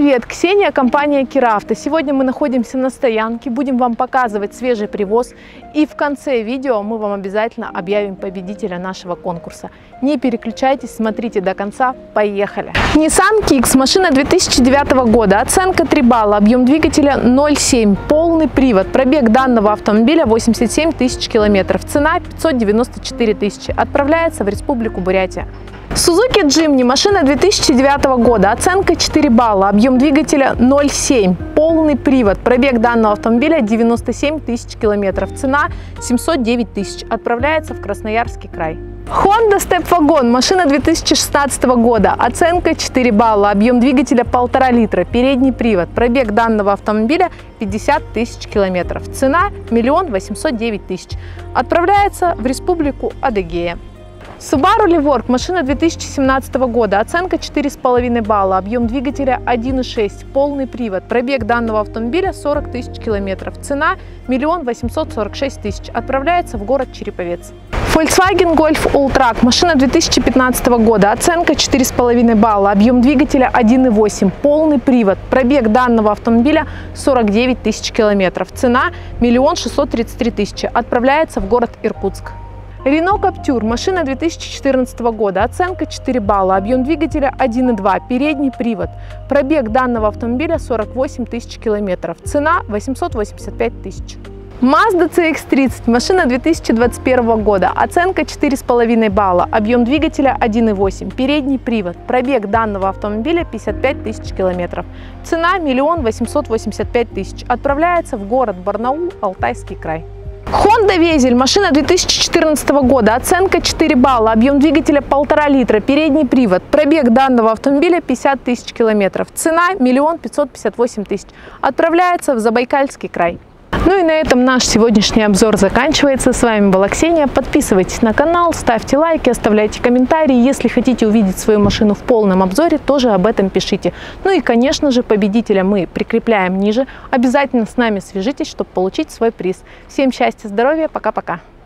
привет! Ксения, компания Киравто. Сегодня мы находимся на стоянке, будем вам показывать свежий привоз. И в конце видео мы вам обязательно объявим победителя нашего конкурса. Не переключайтесь, смотрите до конца. Поехали! Nissan Kicks, машина 2009 года, оценка 3 балла, объем двигателя 0,7, полный привод. Пробег данного автомобиля 87 тысяч километров, цена 594 тысячи. Отправляется в Республику Бурятия. Suzuki Jimny, машина 2009 года, оценка 4 балла, объем двигателя 0,7, полный привод, пробег данного автомобиля 97 тысяч километров, цена 709 тысяч, отправляется в Красноярский край. Honda Step Wagon, машина 2016 года, оценка 4 балла, объем двигателя 1,5 литра, передний привод, пробег данного автомобиля 50 тысяч километров, цена 1 809 тысяч, отправляется в Республику Адыгея. Subaru Levorg, машина 2017 года, оценка 4,5 балла, объем двигателя 1,6, полный привод, пробег данного автомобиля 40 тысяч километров, цена 1 846 тысяч, отправляется в город Череповец. Volkswagen Golf Alltrack, машина 2015 года, оценка 4,5 балла, объем двигателя 1,8, полный привод, пробег данного автомобиля 49 тысяч километров, цена 1 633 тысячи, отправляется в город Иркутск. Renault Captur, машина 2014 года, оценка 4 балла, объем двигателя 1,2, передний привод, пробег данного автомобиля 48 тысяч километров, цена 885 тысяч. Mazda CX-30, машина 2021 года, оценка 4,5 балла, объем двигателя 1,8, передний привод, пробег данного автомобиля 55 тысяч километров, цена 1 885 тысяч, отправляется в город Барнаул, Алтайский край. Honda Vezel, машина 2014 года, оценка 4 балла, объем двигателя 1,5 литра, передний привод, пробег данного автомобиля 50 тысяч километров, цена 1 558 тысяч, отправляется в Забайкальский край. Ну и на этом наш сегодняшний обзор заканчивается. С вами была Ксения. Подписывайтесь на канал, ставьте лайки, оставляйте комментарии. Если хотите увидеть свою машину в полном обзоре, тоже об этом пишите. Ну и, конечно же, победителя мы прикрепляем ниже. Обязательно с нами свяжитесь, чтобы получить свой приз. Всем счастья, здоровья, пока-пока!